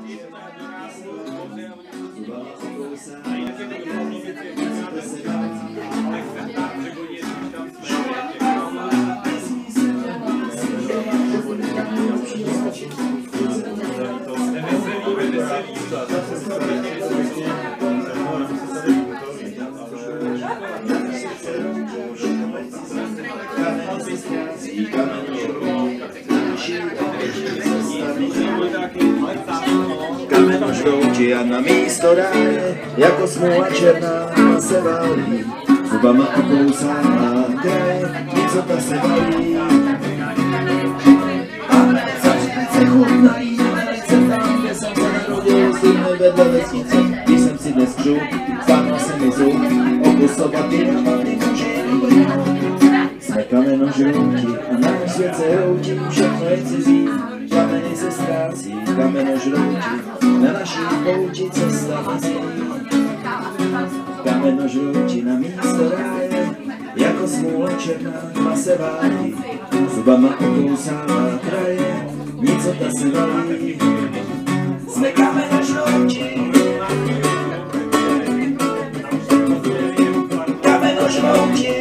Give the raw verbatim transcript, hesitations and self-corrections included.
Kamenožrouti a na místo ráje, jako smůla černá se válí, zubama okousává kraje, nicota se valí. A velice chutnají, velice tam, kde jsem se narodil, stůjme vedle vesnice, když jsem si dnes křup, stáhnul se mi zub, okusovat je na malý muži. Jsme kamenožrouti a náš svět se hroutí, všechno je cizí, kameny se ztrácí, kamenožrouti, na naší pouti cesta mizí. Kamenožrouti na místo ráje, jako smůla černá tma se válí, zubama okousává kraje, nicota se valí. Jsme kamenožrouti, kamenožrouti.